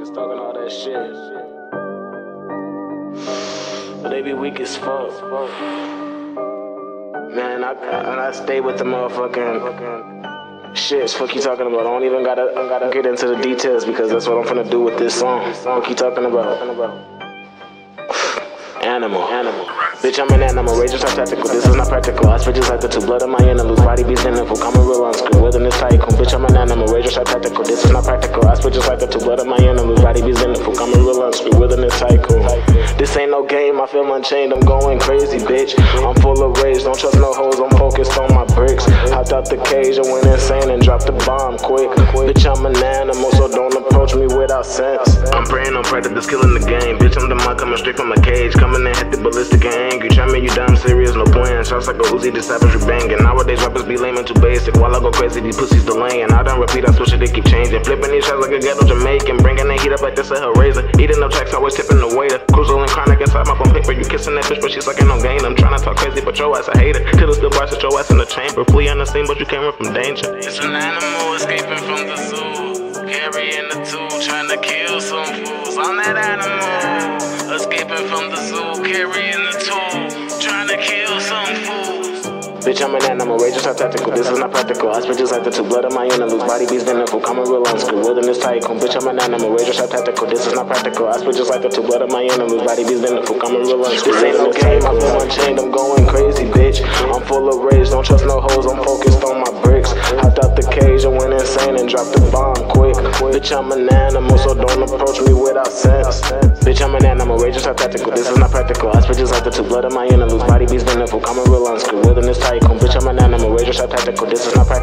Niggas talking all that shit, but they be weak as fuck. Man, I stay with the motherfucking shit. Fuck you talking about? I don't even gotta get into the details because that's what I'm finna do with this song. Fuck you talking about? Animal. Bitch, I'm an animal, rage is tactical, this is not practical. I spit just like the two blood of my animals, body be sinful, coming real unscrewed, wilderness tycoon. Bitch, I'm an animal, rage is tactical, this is not practical. I spit just like the two blood of my animals, body be sinful, coming real unscrewed, wilderness tycoon. This ain't no game, I feel unchained, I'm going crazy, bitch. I'm full of rage, don't trust no hoes, I'm focused on my bricks. Hopped out the cage and went insane and dropped the bomb quick. Bitch, I'm an animal, so don't approach me without sense. I'm praying on predators killing the game, bitch, I'm the monk coming straight from a cage. Coming in, hit the ballistic and angry. Try me, you dumb, serious, no plan. Shots like a Uzi, the savagery banging. Nowadays rappers be lame and too basic. While I go crazy, these pussies delaying. I don't repeat, I switch it, they keep changing. Flipping these shots like a ghetto Jamaican. Bringing the heat up like this a her razor. Eating up checks, always tipping the waiter. Cruising chronic inside my phone paper. You kissing that bitch, but she's sucking on gain. I'm trying to talk crazy, but your ass a hater. Could've still bars at your ass in the chamber. Flee on the scene, but you came in from danger. It's an animal escaping from the zoo, carrying the tool, trying to kill some fools. I'm that animal escaping from the zoo, carrying the tool, trying to kill some fools. Bitch, I'm an animal, rage is tactical, this is not practical. I spit just like the two blood of my animals, body be sinful, coming real unscrewed, wilderness tycoon. Bitch, I'm an animal, rage is tactical, this is not practical. I spit just like the two blood of my animals, body be sinful, coming real unscrewed. This ain't no game, I feel unchained, I'm going crazy, bitch. I'm full of rage, don't trust no hoes, I'm focused on my bricks. Hopped out the cage and went insane and dropped the bomb quick. Bitch, I'm an animal, so don't approach me without sense. Bitch, I'm an animal, rage is tactical, this is not practical. I spit just like the two blood of my animals, body be sinful, coming real unscrewed, wilderness tycoon. Bitch, I'm an animal, rage is tactical, this is not practical.